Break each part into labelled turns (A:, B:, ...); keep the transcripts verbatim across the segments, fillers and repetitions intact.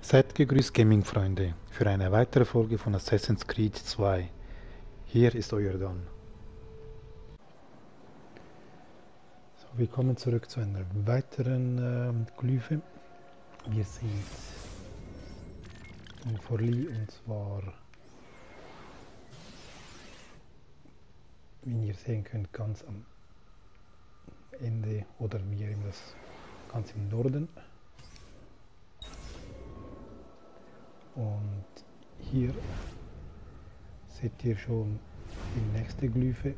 A: Seid gegrüßt, Gaming-Freunde, für eine weitere Folge von Assassin's Creed zwei. Hier ist euer Don. So, wir kommen zurück zu einer weiteren äh, Glyphe. Wir sind in Forli, und zwar, wie ihr sehen könnt, ganz am Ende, oder wie ihr das ganz im Norden. Und hier seht ihr schon die nächste Glyphe.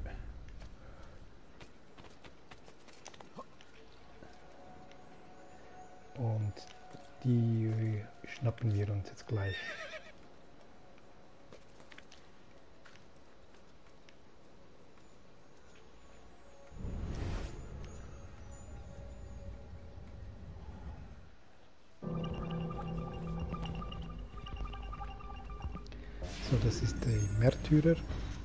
A: Und die schnappen wir uns jetzt gleich. So, das ist der Märtyrer.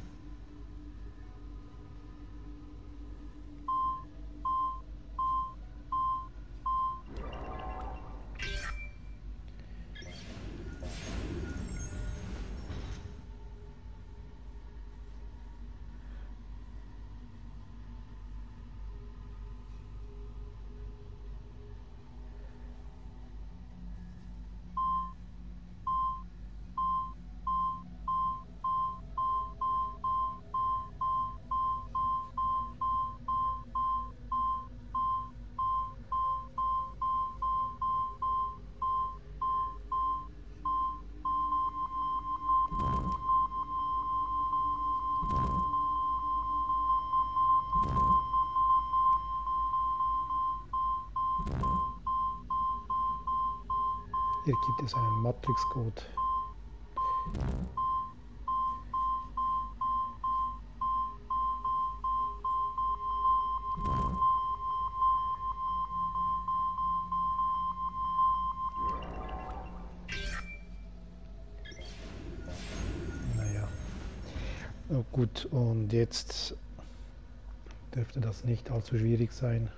A: Hier gibt es einen Matrix-Code. Naja, oh, gut, und jetzt dürfte das nicht allzu schwierig sein.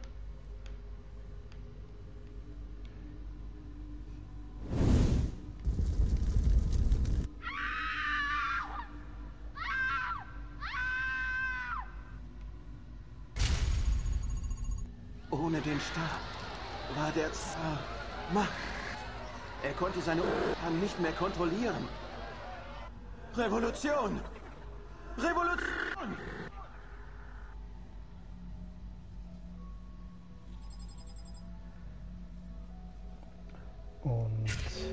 B: Ohne den Stab war der Zar Macht. Er konnte seine Untertanen nicht mehr kontrollieren. Revolution! Revolution!
A: Und,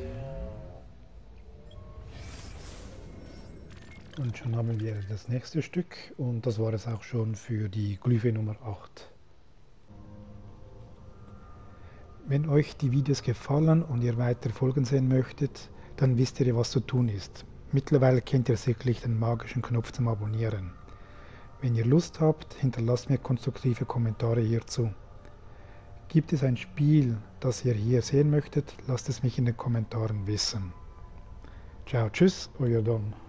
A: und schon haben wir das nächste Stück, und das war es auch schon für die Glyphe Nummer acht. Wenn euch die Videos gefallen und ihr weiter Folgen sehen möchtet, dann wisst ihr, was zu tun ist. Mittlerweile kennt ihr sicherlich den magischen Knopf zum Abonnieren. Wenn ihr Lust habt, hinterlasst mir konstruktive Kommentare hierzu. Gibt es ein Spiel, das ihr hier sehen möchtet, lasst es mich in den Kommentaren wissen. Ciao, tschüss, euer Don.